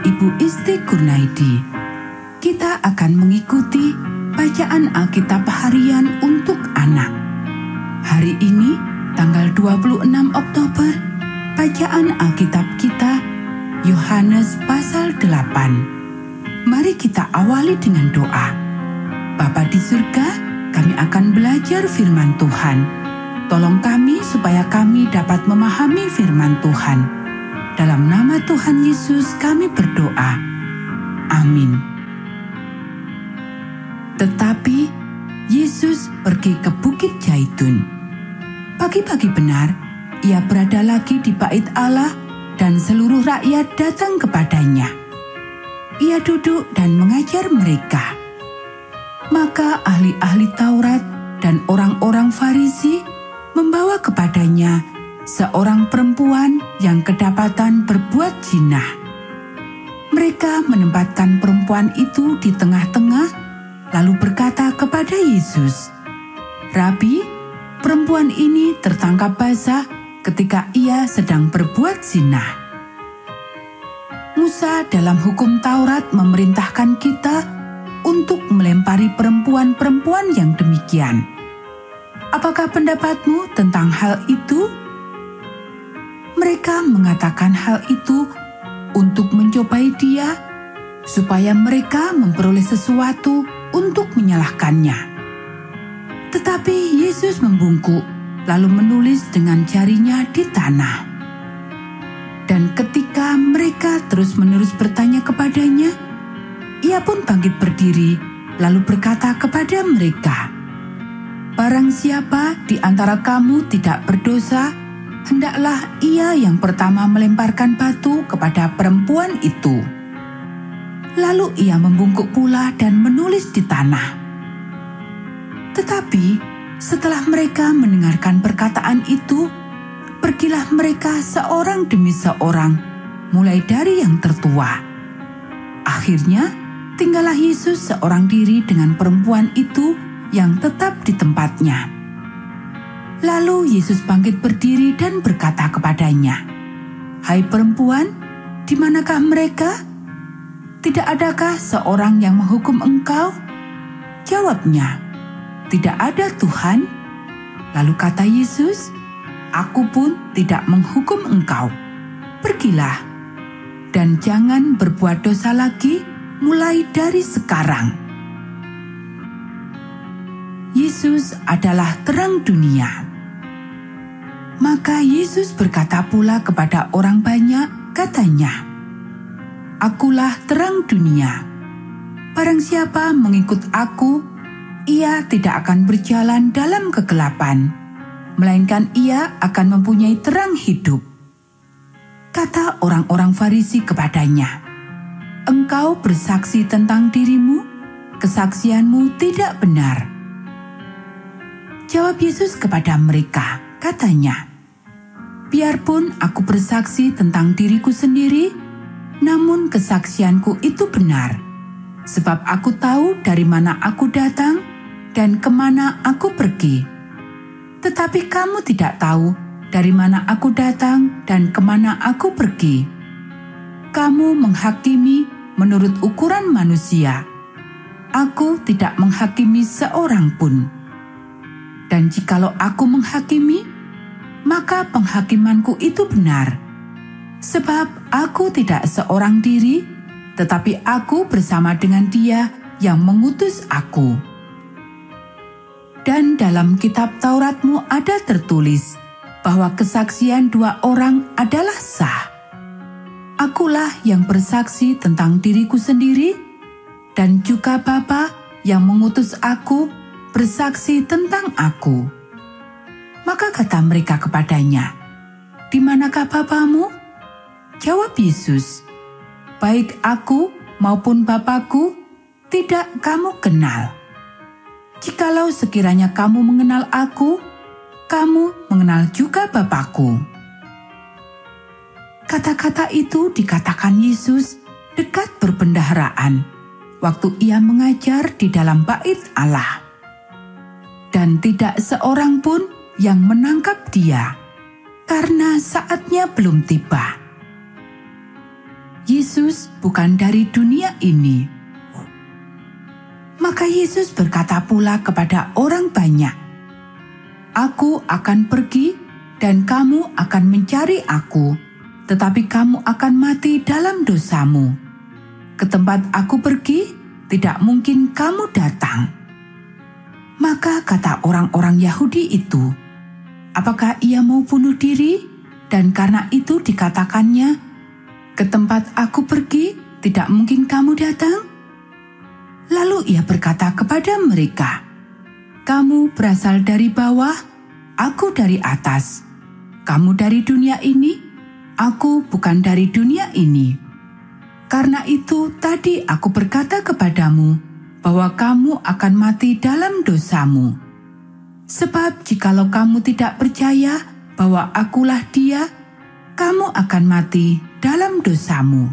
Ibu Isti Kurnaidi. Kita akan mengikuti bacaan Alkitab harian untuk anak. Hari ini, tanggal 26 Oktober, bacaan Alkitab kita, Yohanes pasal 8. Mari kita awali dengan doa. Bapa di surga, kami akan belajar firman Tuhan. Tolong kami supaya kami dapat memahami firman Tuhan. Dalam nama Tuhan Yesus kami berdoa. Amin. Tetapi Yesus pergi ke Bukit Zaitun. Pagi-pagi benar, ia berada lagi di bait Allah dan seluruh rakyat datang kepadanya. Ia duduk dan mengajar mereka. Maka ahli-ahli Taurat dan orang-orang Farisi membawa kepadanya seorang perempuan yang kedapatan berbuat zina. Mereka menempatkan perempuan itu di tengah-tengah, lalu berkata kepada Yesus, "Rabi, perempuan ini tertangkap basah ketika ia sedang berbuat zina." Musa dalam hukum Taurat memerintahkan kita untuk melempari perempuan-perempuan yang demikian. Apakah pendapatmu tentang hal itu? Mereka mengatakan hal itu untuk mencobai dia, supaya mereka memperoleh sesuatu untuk menyalahkannya. Tetapi Yesus membungkuk, lalu menulis dengan jarinya di tanah. Dan ketika mereka terus-menerus bertanya kepadanya, ia pun bangkit berdiri, lalu berkata kepada mereka, "Barang siapa di antara kamu tidak berdosa, hendaklah ia yang pertama melemparkan batu kepada perempuan itu." Lalu ia membungkuk pula dan menulis di tanah. Tetapi setelah mereka mendengarkan perkataan itu, pergilah mereka seorang demi seorang, mulai dari yang tertua. Akhirnya tinggallah Yesus seorang diri dengan perempuan itu yang tetap di tempatnya. Lalu Yesus bangkit berdiri dan berkata kepadanya, "Hai perempuan, di manakah mereka? Tidak adakah seorang yang menghukum engkau?" Jawabnya, "Tidak ada Tuhan." Lalu kata Yesus, "Aku pun tidak menghukum engkau. Pergilah, dan jangan berbuat dosa lagi mulai dari sekarang." Yesus adalah terang dunia. Maka Yesus berkata pula kepada orang banyak, katanya, "Akulah terang dunia. Barang siapa mengikut aku, ia tidak akan berjalan dalam kegelapan, melainkan ia akan mempunyai terang hidup." Kata orang-orang Farisi kepadanya, "Engkau bersaksi tentang dirimu, kesaksianmu tidak benar." Jawab Yesus kepada mereka, katanya, "Biarpun aku bersaksi tentang diriku sendiri, namun kesaksianku itu benar, sebab aku tahu dari mana aku datang dan kemana aku pergi. Tetapi kamu tidak tahu dari mana aku datang dan kemana aku pergi. Kamu menghakimi menurut ukuran manusia. Aku tidak menghakimi seorang pun. Dan jikalau aku menghakimi, maka penghakimanku itu benar. Sebab aku tidak seorang diri, tetapi aku bersama dengan Dia yang mengutus aku. Dan dalam kitab Tauratmu ada tertulis bahwa kesaksian dua orang adalah sah. Akulah yang bersaksi tentang diriku sendiri, dan juga Bapa yang mengutus aku bersaksi tentang aku." Maka kata mereka kepadanya, "Di manakah Bapamu?" Jawab Yesus, "Baik aku maupun Bapakku tidak kamu kenal. Jikalau sekiranya kamu mengenal aku, kamu mengenal juga Bapakku." Kata-kata itu dikatakan Yesus dekat perbendaharaan, waktu ia mengajar di dalam bait Allah. Dan tidak seorang pun yang menangkap dia, karena saatnya belum tiba. Yesus bukan dari dunia ini. Maka Yesus berkata pula kepada orang banyak, Aku akan pergi dan kamu akan mencari aku, tetapi kamu akan mati dalam dosamu. Ke tempat aku pergi, tidak mungkin kamu datang. Maka kata orang-orang Yahudi itu, apakah ia mau bunuh diri? Dan karena itu dikatakannya, ke tempat aku pergi, tidak mungkin kamu datang. Lalu ia berkata kepada mereka, Kamu berasal dari bawah, aku dari atas. Kamu dari dunia ini, aku bukan dari dunia ini. Karena itu tadi aku berkata kepadamu, bahwa kamu akan mati dalam dosamu. Sebab jikalau kamu tidak percaya bahwa akulah Dia, kamu akan mati dalam dosamu.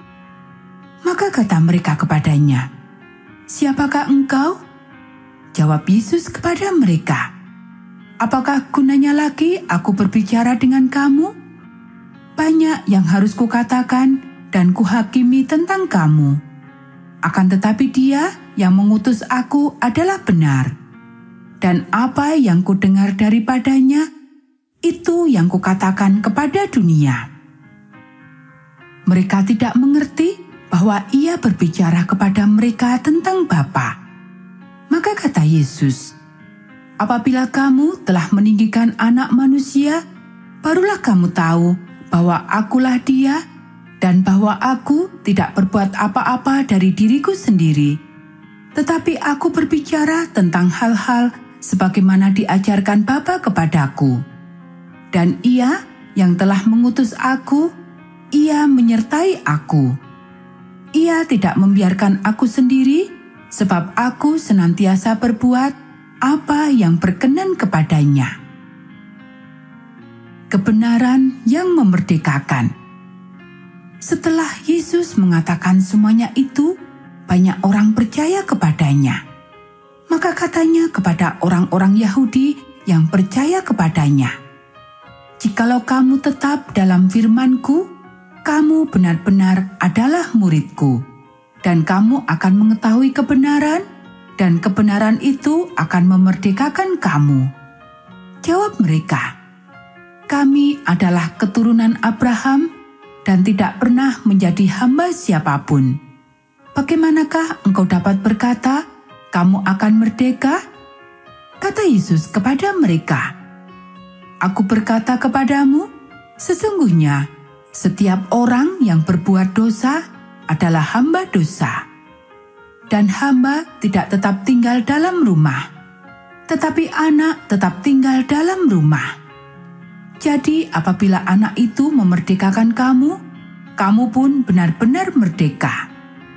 Maka kata mereka kepadanya, Siapakah engkau? Jawab Yesus kepada mereka, Apakah gunanya lagi aku berbicara dengan kamu? Banyak yang harus kukatakan dan kuhakimi tentang kamu. Akan tetapi Dia yang mengutus aku adalah benar. Dan apa yang kudengar daripadanya, itu yang kukatakan kepada dunia. Mereka tidak mengerti bahwa ia berbicara kepada mereka tentang Bapa. Maka kata Yesus, Apabila kamu telah meninggikan Anak Manusia, barulah kamu tahu bahwa akulah Dia, dan bahwa aku tidak berbuat apa-apa dari diriku sendiri, tetapi aku berbicara tentang hal-hal sebagaimana diajarkan Bapa kepadaku. Dan Ia yang telah mengutus aku, Ia menyertai aku. Ia tidak membiarkan aku sendiri, sebab aku senantiasa berbuat apa yang berkenan kepadanya. Kebenaran yang memerdekakan. Setelah Yesus mengatakan semuanya itu, banyak orang percaya kepadanya. Maka katanya kepada orang-orang Yahudi yang percaya kepadanya, Jikalau kamu tetap dalam firman-Ku, kamu benar-benar adalah murid-Ku, dan kamu akan mengetahui kebenaran, dan kebenaran itu akan memerdekakan kamu. Jawab mereka, Kami adalah keturunan Abraham dan tidak pernah menjadi hamba siapapun. Bagaimanakah engkau dapat berkata, kamu akan merdeka? Kata Yesus kepada mereka, Aku berkata kepadamu, sesungguhnya setiap orang yang berbuat dosa adalah hamba dosa. Dan hamba tidak tetap tinggal dalam rumah, tetapi anak tetap tinggal dalam rumah. Jadi apabila anak itu memerdekakan kamu, kamu pun benar-benar merdeka.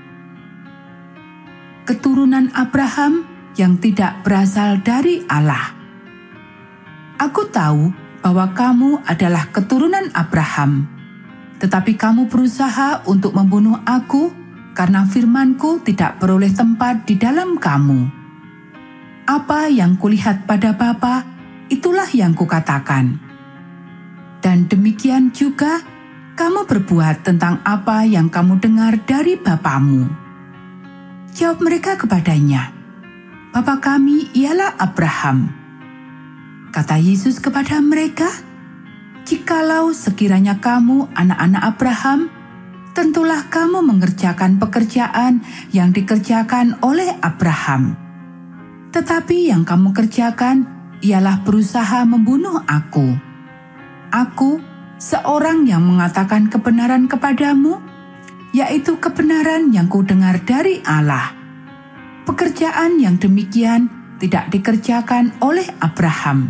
Keturunan Abraham yang tidak berasal dari Allah. Aku tahu bahwa kamu adalah keturunan Abraham, tetapi kamu berusaha untuk membunuh aku karena firman-Ku tidak beroleh tempat di dalam kamu. Apa yang kulihat pada Bapa, itulah yang kukatakan. Dan demikian juga kamu berbuat tentang apa yang kamu dengar dari bapamu. Jawab mereka kepadanya, Bapa kami ialah Abraham. Kata Yesus kepada mereka, Jikalau sekiranya kamu anak-anak Abraham, tentulah kamu mengerjakan pekerjaan yang dikerjakan oleh Abraham. Tetapi yang kamu kerjakan ialah berusaha membunuh aku. Aku, seorang yang mengatakan kebenaran kepadamu, yaitu kebenaran yang kudengar dari Allah. Pekerjaan yang demikian tidak dikerjakan oleh Abraham.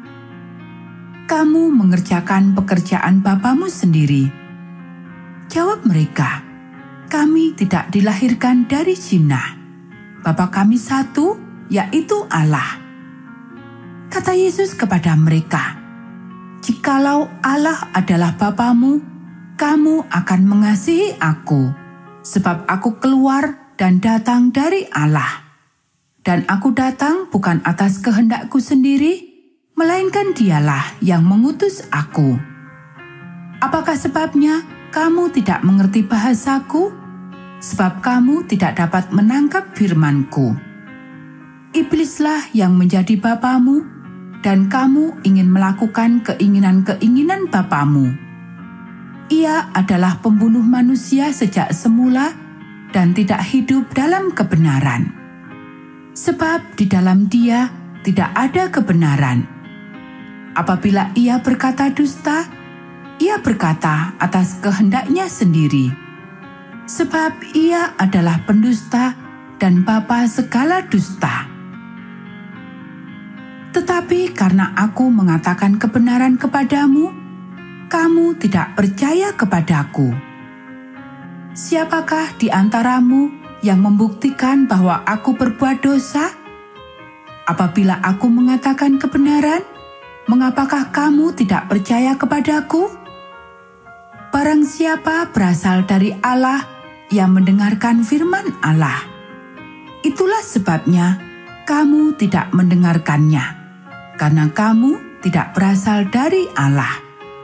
Kamu mengerjakan pekerjaan bapamu sendiri. Jawab mereka, Kami tidak dilahirkan dari zina. Bapa kami satu, yaitu Allah. Kata Yesus kepada mereka, Jikalau Allah adalah Bapamu, kamu akan mengasihi aku, sebab aku keluar dan datang dari Allah. Dan aku datang bukan atas kehendakku sendiri, melainkan Dialah yang mengutus aku. Apakah sebabnya kamu tidak mengerti bahasaku, sebab kamu tidak dapat menangkap firman-Ku. Iblislah yang menjadi bapamu, dan kamu ingin melakukan keinginan-keinginan bapamu. Ia adalah pembunuh manusia sejak semula dan tidak hidup dalam kebenaran. Sebab di dalam dia tidak ada kebenaran. Apabila ia berkata dusta, ia berkata atas kehendaknya sendiri. Sebab ia adalah pendusta dan bapa segala dusta. Tetapi karena aku mengatakan kebenaran kepadamu, kamu tidak percaya kepadaku. Siapakah di antaramu yang membuktikan bahwa aku berbuat dosa? Apabila aku mengatakan kebenaran, mengapakah kamu tidak percaya kepadaku? Barang siapa berasal dari Allah yang mendengarkan firman Allah. Itulah sebabnya kamu tidak mendengarkannya, karena kamu tidak berasal dari Allah.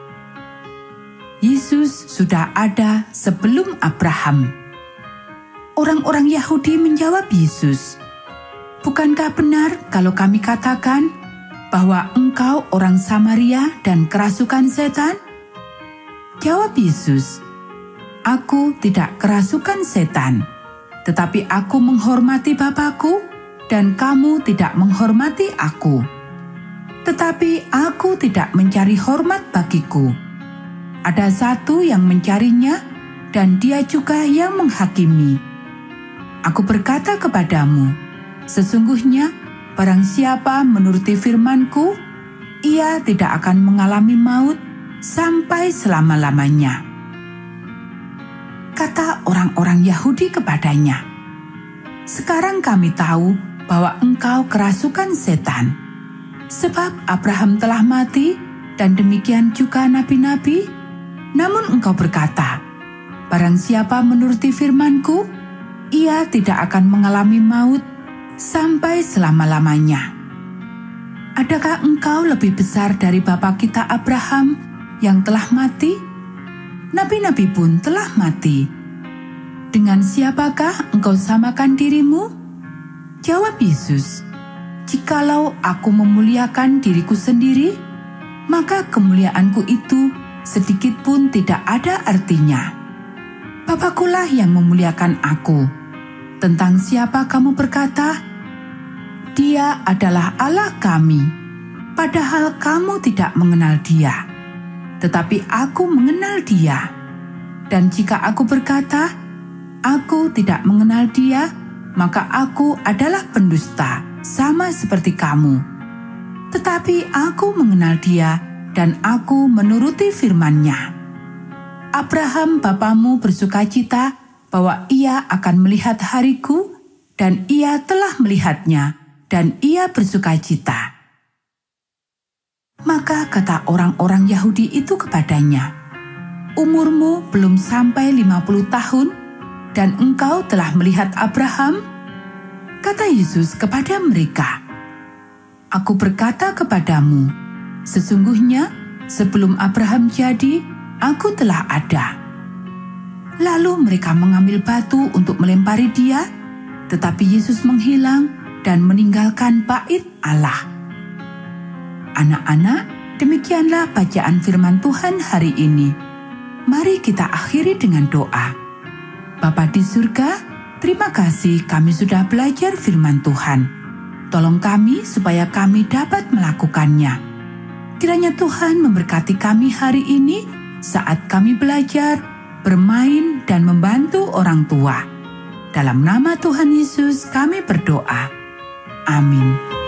Yesus sudah ada sebelum Abraham. Orang-orang Yahudi menjawab Yesus, "Bukankah benar kalau kami katakan bahwa engkau orang Samaria dan kerasukan setan?" Jawab Yesus, "Aku tidak kerasukan setan, tetapi aku menghormati Bapa-Ku dan kamu tidak menghormati aku. Tetapi aku tidak mencari hormat bagiku. Ada satu yang mencarinya dan dia juga yang menghakimi. Aku berkata kepadamu, sesungguhnya barang siapa menuruti firman-Ku, ia tidak akan mengalami maut sampai selama-lamanya." Kata orang-orang Yahudi kepadanya, "Sekarang kami tahu bahwa engkau kerasukan setan. Sebab Abraham telah mati dan demikian juga nabi-nabi. Namun engkau berkata, barang siapa menuruti firman-Ku, ia tidak akan mengalami maut sampai selama-lamanya. Adakah engkau lebih besar dari bapa kita Abraham yang telah mati? Nabi-nabi pun telah mati. Dengan siapakah engkau samakan dirimu?" Jawab Yesus, "Jikalau aku memuliakan diriku sendiri, maka kemuliaanku itu sedikit pun tidak ada artinya. Bapa-Kulah yang memuliakan aku. Tentang siapa kamu berkata, Dia adalah Allah kami, padahal kamu tidak mengenal Dia. Tetapi aku mengenal Dia. Dan jika aku berkata, aku tidak mengenal Dia, maka aku adalah pendusta, sama seperti kamu. Tetapi aku mengenal Dia, dan aku menuruti firman-Nya. Abraham bapamu bersukacita bahwa ia akan melihat hariku, dan ia telah melihatnya, dan ia bersukacita." Maka kata orang-orang Yahudi itu kepadanya, "Umurmu belum sampai 50 tahun, dan engkau telah melihat Abraham?" Kata Yesus kepada mereka, "Aku berkata kepadamu, sesungguhnya sebelum Abraham jadi, aku telah ada." Lalu mereka mengambil batu untuk melempari dia, tetapi Yesus menghilang dan meninggalkan bait Allah. Anak-anak, demikianlah bacaan firman Tuhan hari ini. Mari kita akhiri dengan doa. Bapa di surga, terima kasih kami sudah belajar firman Tuhan. Tolong kami supaya kami dapat melakukannya. Kiranya Tuhan memberkati kami hari ini saat kami belajar, bermain, dan membantu orang tua. Dalam nama Tuhan Yesus kami berdoa. Amin.